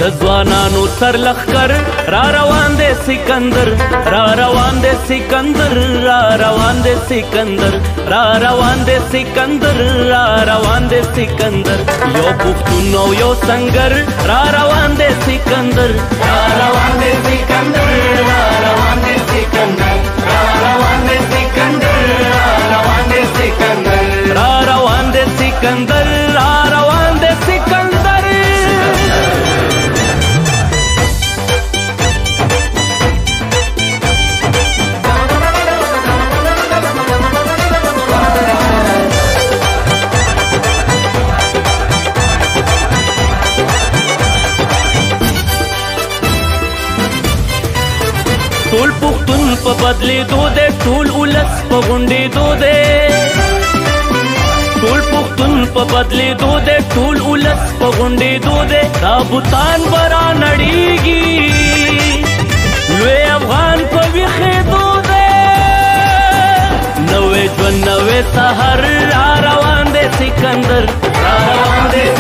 ځوانانو سر لښکر را روان دی سکندر، را روان دی سکندر، را روان دی سکندر، را روان دی سکندر، را روان دی سکندر. یو پښتون او یو سنگر را روان دی سکندر، را روان دی سکندر، را روان دی سکندر، را روان دی سکندر، را روان دی سکندر، را روان دی سکندر، را روان دی سکندر. ټول پښتون په بدلېدو دی، ټول ولس په غونډېدو دی، ټول پښتون په بدلېدو دی، ټول ولس په غونډېدو دی. دا بوتان به را نړېږي، لوی افغان په ویښېدو دی. نوی ژوند نوی سهار را روان دی سکندر، را روان دی